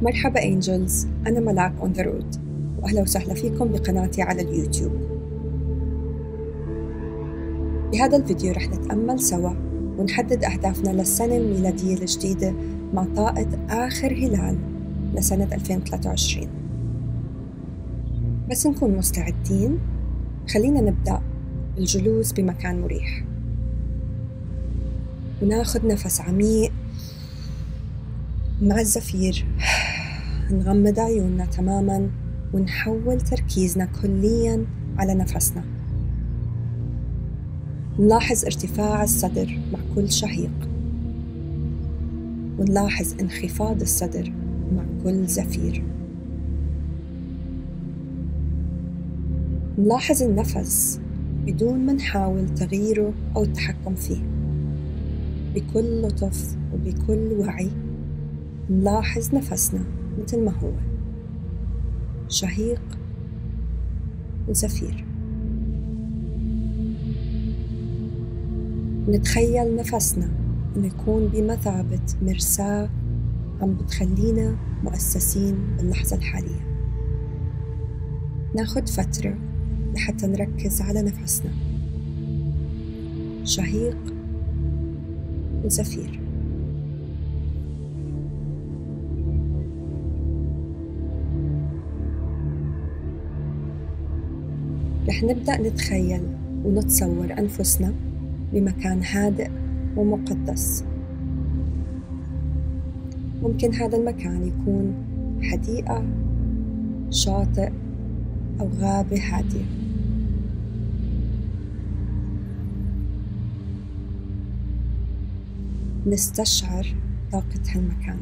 مرحبا أنجلز، أنا ملاك on the road، وأهلا وسهلا فيكم بقناتي على اليوتيوب. بهذا الفيديو رح نتأمل سوا ونحدد أهدافنا للسنة الميلادية الجديدة مع طاقة آخر هلال لسنة 2023. بس نكون مستعدين، خلينا نبدأ بالجلوس بمكان مريح وناخد نفس عميق مع الزفير. نغمض عيوننا تماماً ونحول تركيزنا كلياً على نفسنا. نلاحظ ارتفاع الصدر مع كل شهيق، ونلاحظ انخفاض الصدر مع كل زفير. نلاحظ النفس بدون ما نحاول تغييره أو التحكم فيه. بكل لطف وبكل وعي نلاحظ نفسنا مثل ما هو، شهيق وزفير. نتخيل نفسنا إنه يكون بمثابة مرساة عم بتخلينا مؤسسين باللحظة الحالية. ناخد فترة لحتى نركز على نفسنا، شهيق وزفير. رح نبدأ نتخيل ونتصور أنفسنا بمكان هادئ ومقدس. ممكن هذا المكان يكون حديقة، شاطئ، أو غابة هادية. نستشعر طاقة هالمكان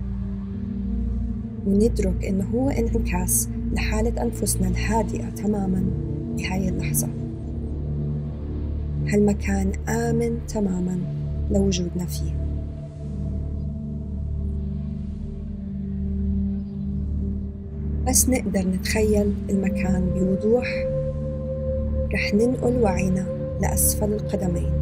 وندرك إنه هو انعكاس لحالة أنفسنا الهادئة تماماً بهاي اللحظة. هالمكان آمن تماماً لوجودنا فيه. بس نقدر نتخيل المكان بوضوح، رح ننقل وعينا لأسفل القدمين.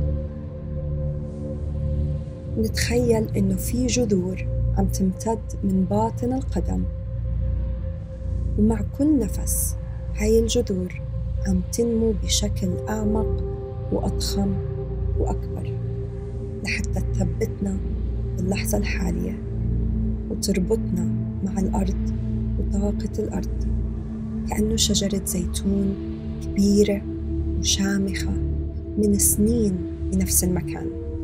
نتخيل إنه في جذور عم تمتد من باطن القدم، ومع كل نفس هاي الجذور عم تنمو بشكل أعمق وأضخم وأكبر لحتى تثبتنا باللحظة الحالية وتربطنا مع الأرض وطاقة الأرض، كأنه شجرة زيتون كبيرة وشامخة من سنين بنفس المكان.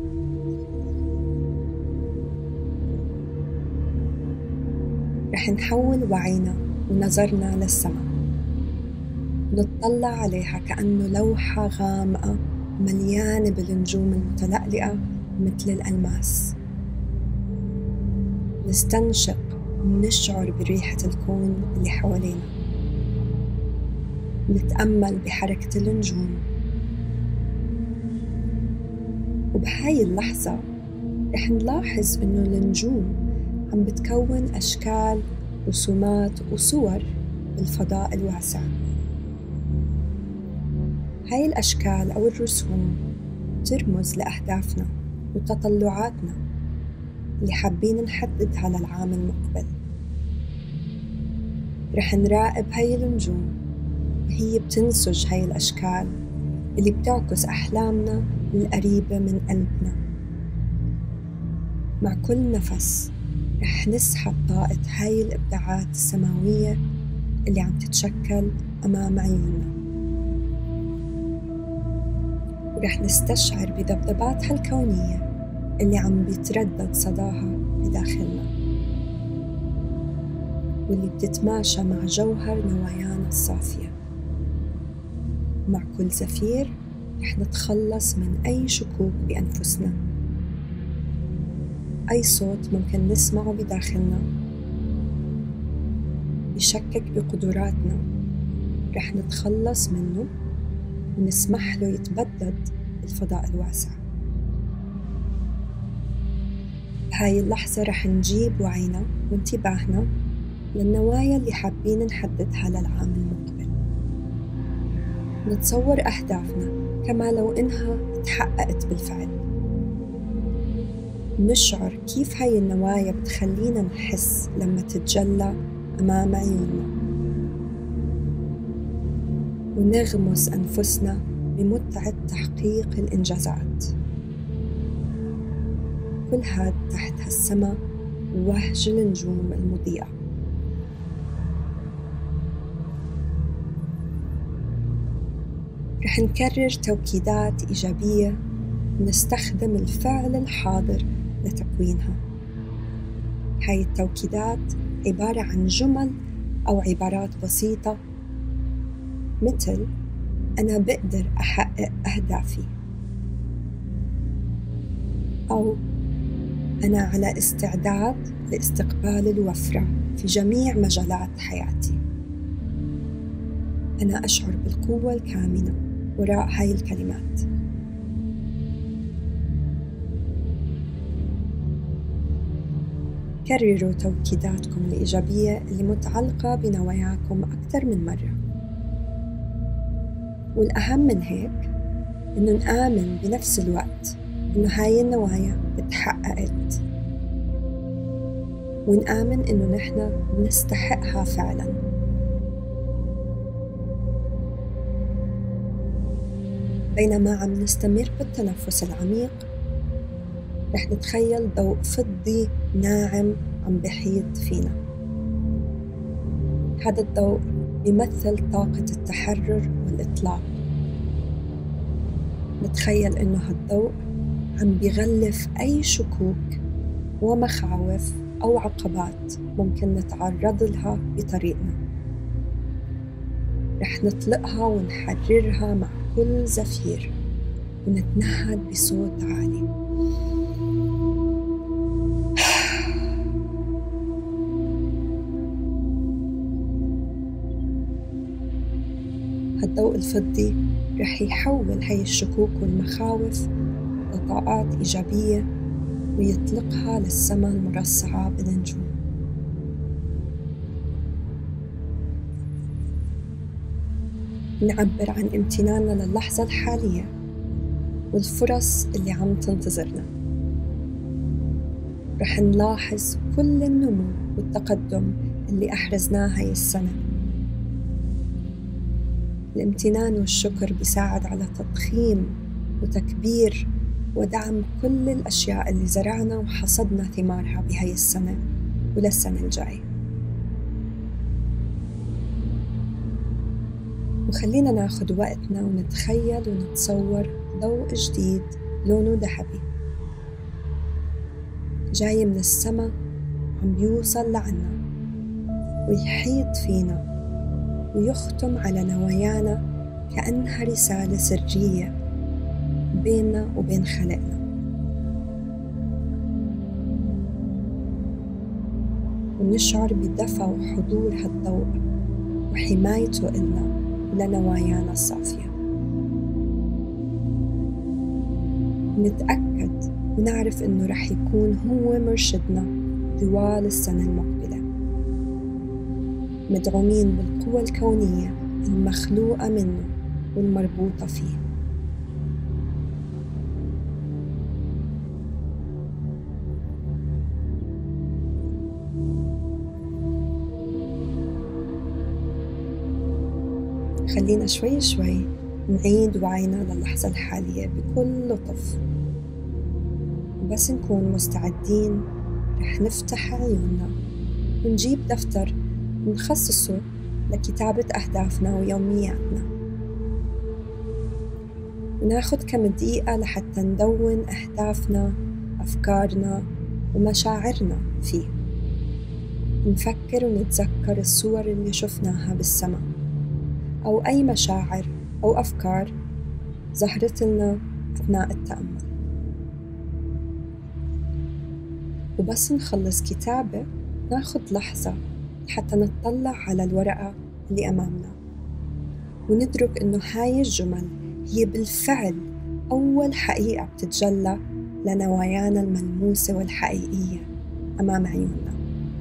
رح نحول وعينا ونظرنا للسماء، نتطلع عليها كأنه لوحة غامقة مليانة بالنجوم المتلألئة مثل الألماس. نستنشق ونشعر بريحة الكون اللي حوالينا. نتأمل بحركة النجوم، وبهاي اللحظة رح نلاحظ إنه النجوم عم بتكون أشكال رسومات وصور بالفضاء الواسع. هاي الأشكال أو الرسوم ترمز لأهدافنا وتطلعاتنا اللي حابين نحددها للعام المقبل. رح نراقب هاي النجوم وهي بتنسج هاي الأشكال اللي بتعكس أحلامنا القريبة من قلبنا. مع كل نفس رح نسحب طاقة هاي الإبداعات السماوية اللي عم تتشكل أمام عيوننا، ورح نستشعر بذبذباتها الكونية اللي عم بيتردد صداها بداخلنا، واللي بتتماشى مع جوهر نوايانا الصافية. مع كل زفير رح نتخلص من أي شكوك بأنفسنا. أي صوت ممكن نسمعه بداخلنا يشكك بقدراتنا رح نتخلص منه ونسمح له يتبدد بالفضاء الواسع. بهاي اللحظة رح نجيب وعينا وانتباهنا للنوايا اللي حابين نحددها للعام المقبل. نتصور أهدافنا كما لو إنها تحققت بالفعل. نشعر كيف هاي النوايا بتخلينا نحس لما تتجلى أمام عيوننا، ونغمس أنفسنا بمتعة تحقيق الإنجازات. كل هاد تحت هالسما ووهج النجوم المضيئة. رح نكرر توكيدات إيجابية ونستخدم الفعل الحاضر لتكوينها. هاي التوكيدات عبارة عن جمل أو عبارات بسيطة مثل أنا بقدر أحقق أهدافي، أو أنا على استعداد لاستقبال الوفرة في جميع مجالات حياتي. أنا أشعر بالقوة الكامنة وراء هاي الكلمات. كرروا توكيداتكم الإيجابية اللي متعلقة بنواياكم أكثر من مرة. والأهم من هيك إنه نآمن بنفس الوقت إنه هاي النوايا اتحققت، ونآمن إنه نحن نستحقها فعلاً. بينما عم نستمر بالتنفس العميق، رح نتخيل ضوء فضي ناعم عم بحيط فينا. هذا الضوء يمثل طاقة التحرر والإطلاق. نتخيل إنه هالضوء عم بيغلف أي شكوك ومخاوف أو عقبات ممكن نتعرض لها بطريقنا. رح نطلقها ونحررها مع كل زفير، ونتنهد بصوت عالي. هالضوء الفضي رح يحول هاي الشكوك والمخاوف لطاقات إيجابية ويطلقها للسماء المرصعة بالنجوم. نعبر عن امتناننا للحظة الحالية والفرص اللي عم تنتظرنا. رح نلاحظ كل النمو والتقدم اللي أحرزناه هاي السنة. الامتنان والشكر بيساعد على تضخيم وتكبير ودعم كل الأشياء اللي زرعنا وحصدنا ثمارها بهاي السنة وللسنة الجاية. وخلينا ناخد وقتنا ونتخيل ونتصور ضوء جديد لونه ذهبي جاي من السما، عم بيوصل لعنا ويحيط فينا ويختم على نوايانا كأنها رسالة سرية بيننا وبين خلقنا. ونشعر بدفى وحضور هالضوء وحمايته إلنا ولنوايانا الصافية. نتأكد ونعرف إنه رح يكون هو مرشدنا طوال السنة المقبلة، مدعومين بالقوى الكونية المخلوقة منه والمربوطة فيه. خلينا شوي شوي نعيد وعينا للحظة الحالية بكل لطف، وبس نكون مستعدين رح نفتح عيوننا ونجيب دفتر ونخصصه لكتابة أهدافنا ويومياتنا، وناخد كم دقيقة لحتى ندون أهدافنا، أفكارنا ومشاعرنا فيه. نفكر ونتذكر الصور اللي شفناها بالسماء، أو أي مشاعر أو أفكار ظهرت لنا أثناء التأمل. وبس نخلص كتابة ناخد لحظة حتى نتطلع على الورقة اللي أمامنا وندرك إنه هاي الجمل هي بالفعل أول حقيقة بتتجلى لنوايانا الملموسة والحقيقية أمام عيوننا.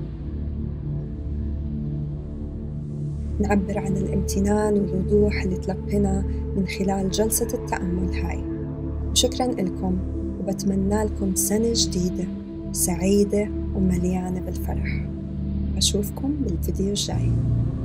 نعبر عن الامتنان والوضوح اللي تلقينا من خلال جلسة التأمل هاي. وشكراً لكم، وبتمنى لكم سنة جديدة سعيدة ومليانة بالفرح. أشوفكم بالفيديو الجاي.